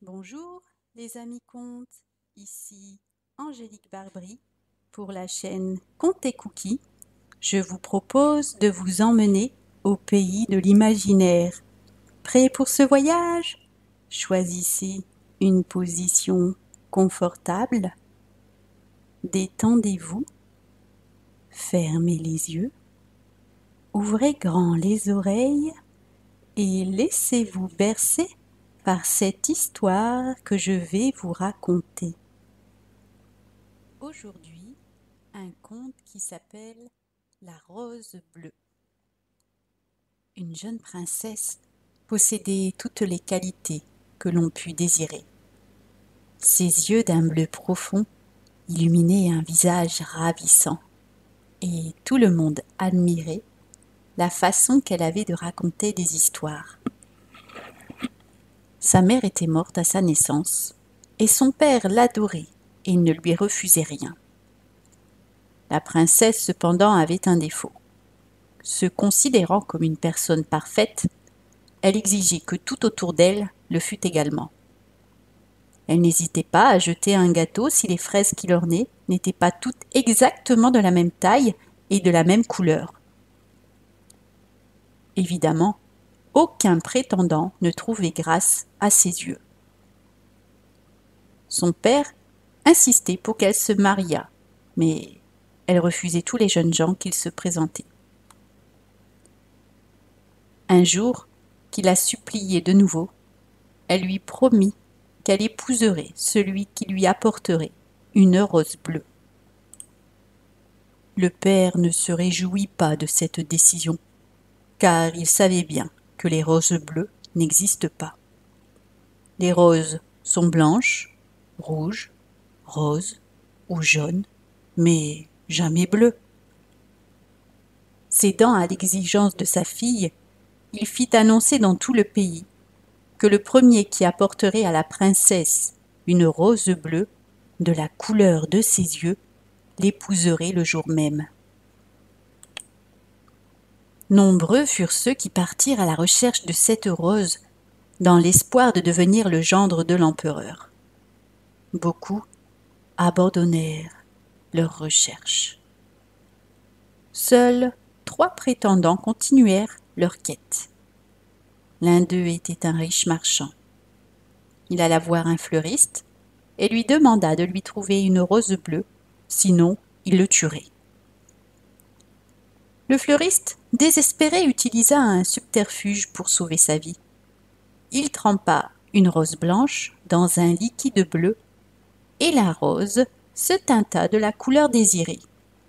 Bonjour les amis contes, ici Angélique Barbry pour la chaîne Contes et Cookies. Je vous propose de vous emmener au pays de l'imaginaire. Prêt pour ce voyage? Choisissez une position confortable, détendez-vous, fermez les yeux, ouvrez grand les oreilles et laissez-vous bercer par cette histoire que je vais vous raconter. Aujourd'hui, un conte qui s'appelle La Rose Bleue. Une jeune princesse possédait toutes les qualités que l'on put désirer. Ses yeux d'un bleu profond illuminaient un visage ravissant, et tout le monde admirait la façon qu'elle avait de raconter des histoires. Sa mère était morte à sa naissance, et son père l'adorait et ne lui refusait rien. La princesse, cependant, avait un défaut. Se considérant comme une personne parfaite, elle exigeait que tout autour d'elle le fût également. Elle n'hésitait pas à jeter un gâteau si les fraises qui l'ornaient n'étaient pas toutes exactement de la même taille et de la même couleur. Évidemment, aucun prétendant ne trouvait grâce à ses yeux. Son père insistait pour qu'elle se mariât, mais elle refusait tous les jeunes gens qu'il se présentait. Un jour, qu'il la suppliait de nouveau, elle lui promit qu'elle épouserait celui qui lui apporterait une rose bleue. Le père ne se réjouit pas de cette décision, car il savait bien que les roses bleues n'existent pas. Les roses sont blanches, rouges, roses ou jaunes, mais jamais bleues. Cédant à l'exigence de sa fille, il fit annoncer dans tout le pays que le premier qui apporterait à la princesse une rose bleue de la couleur de ses yeux l'épouserait le jour même. Nombreux furent ceux qui partirent à la recherche de cette rose dans l'espoir de devenir le gendre de l'empereur. Beaucoup abandonnèrent leurs recherches. Seuls 3 prétendants continuèrent leur quête. L'un d'eux était un riche marchand. Il alla voir un fleuriste et lui demanda de lui trouver une rose bleue, sinon il le tuerait. Le fleuriste, désespéré, utilisa un subterfuge pour sauver sa vie. Il trempa une rose blanche dans un liquide bleu et la rose se teinta de la couleur désirée.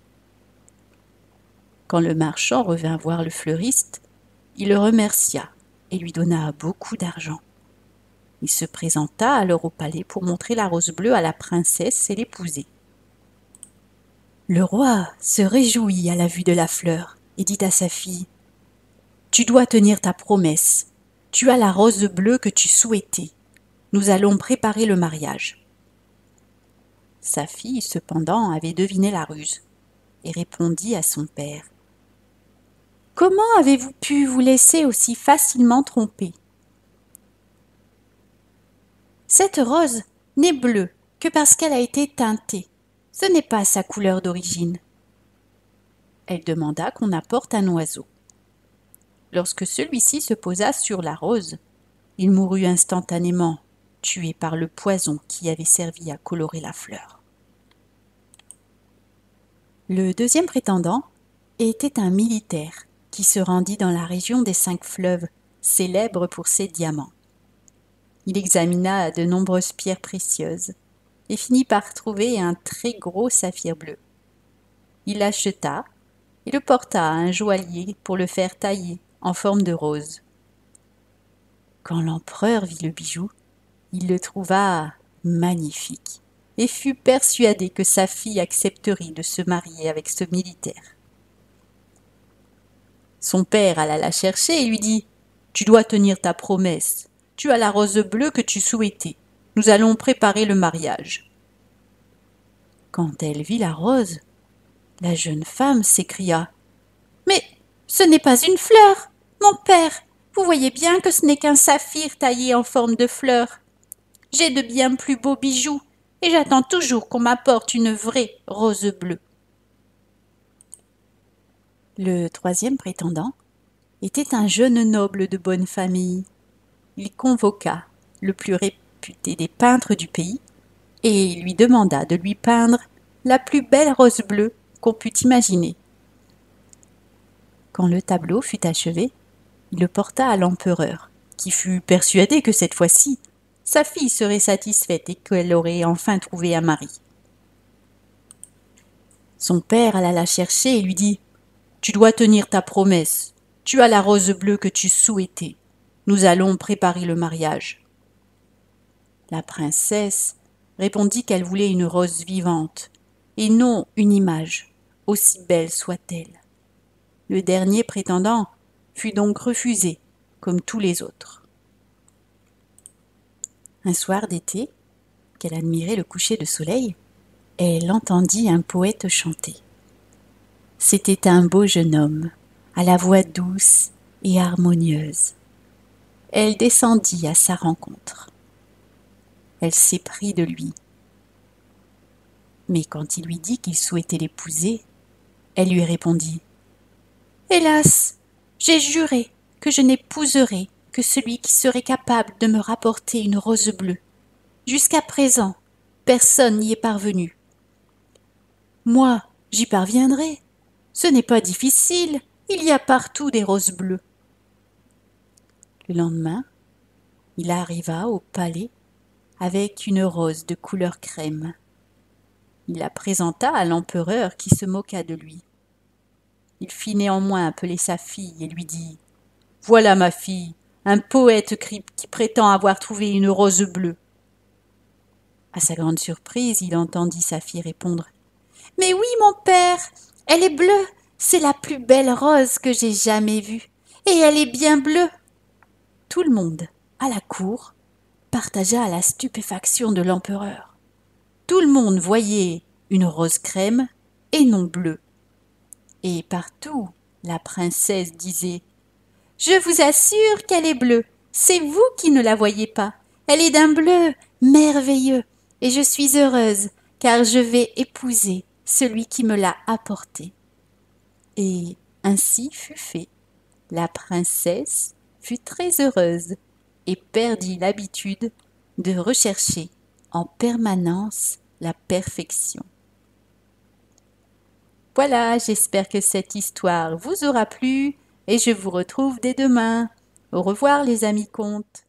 Quand le marchand revint voir le fleuriste, il le remercia et lui donna beaucoup d'argent. Il se présenta alors au palais pour montrer la rose bleue à la princesse et l'épouser. Le roi se réjouit à la vue de la fleur et dit à sa fille « Tu dois tenir ta promesse. Tu as la rose bleue que tu souhaitais. Nous allons préparer le mariage. » Sa fille, cependant, avait deviné la ruse et répondit à son père « Comment avez-vous pu vous laisser aussi facilement tromper ? Cette rose n'est bleue que parce qu'elle a été teintée. Ce n'est pas sa couleur d'origine. » Elle demanda qu'on apporte un oiseau. Lorsque celui-ci se posa sur la rose, il mourut instantanément, tué par le poison qui avait servi à colorer la fleur. Le deuxième prétendant était un militaire qui se rendit dans la région des 5 fleuves, célèbre pour ses diamants. Il examina de nombreuses pierres précieuses et finit par trouver un très gros saphir bleu. Il l'acheta et le porta à un joaillier pour le faire tailler en forme de rose. Quand l'empereur vit le bijou, il le trouva magnifique et fut persuadé que sa fille accepterait de se marier avec ce militaire. Son père alla la chercher et lui dit « Tu dois tenir ta promesse. Tu as la rose bleue que tu souhaitais. Nous allons préparer le mariage. » Quand elle vit la rose, la jeune femme s'écria « Mais ce n'est pas une fleur, mon père. Vous voyez bien que ce n'est qu'un saphir taillé en forme de fleur. » J'ai de bien plus beaux bijoux, et j'attends toujours qu'on m'apporte une vraie rose bleue. Le troisième prétendant était un jeune noble de bonne famille. Il convoqua le plus réputé des peintres du pays et lui demanda de lui peindre la plus belle rose bleue qu'on pût imaginer. Quand le tableau fut achevé, il le porta à l'empereur, qui fut persuadé que cette fois-ci, sa fille serait satisfaite et qu'elle aurait enfin trouvé un mari. Son père alla la chercher et lui dit « Tu dois tenir ta promesse. Tu as la rose bleue que tu souhaitais. Nous allons préparer le mariage. » La princesse répondit qu'elle voulait une rose vivante, et non une image, aussi belle soit-elle. Le dernier prétendant fut donc refusé, comme tous les autres. Un soir d'été, qu'elle admirait le coucher de soleil, elle entendit un poète chanter. C'était un beau jeune homme, à la voix douce et harmonieuse. Elle descendit à sa rencontre. Elle s'éprit de lui. Mais quand il lui dit qu'il souhaitait l'épouser, elle lui répondit « Hélas, j'ai juré que je n'épouserai que celui qui serait capable de me rapporter une rose bleue. Jusqu'à présent, personne n'y est parvenu. Moi, j'y parviendrai. Ce n'est pas difficile, il y a partout des roses bleues. » Le lendemain, il arriva au palais avec une rose de couleur crème. Il la présenta à l'empereur qui se moqua de lui. Il fit néanmoins appeler sa fille et lui dit « Voilà ma fille, un poète qui prétend avoir trouvé une rose bleue. » À sa grande surprise, il entendit sa fille répondre « Mais oui, mon père, elle est bleue, c'est la plus belle rose que j'ai jamais vue, et elle est bien bleue. » Tout le monde, à la cour, partagea la stupéfaction de l'empereur. Tout le monde voyait une rose crème et non bleue. Et partout, la princesse disait « Je vous assure qu'elle est bleue, c'est vous qui ne la voyez pas. Elle est d'un bleu merveilleux, et je suis heureuse, car je vais épouser celui qui me l'a apportée. » Et ainsi fut fait. La princesse fut très heureuse et perdit l'habitude de rechercher en permanence la perfection. Voilà, j'espère que cette histoire vous aura plu et je vous retrouve dès demain. Au revoir les amis contes.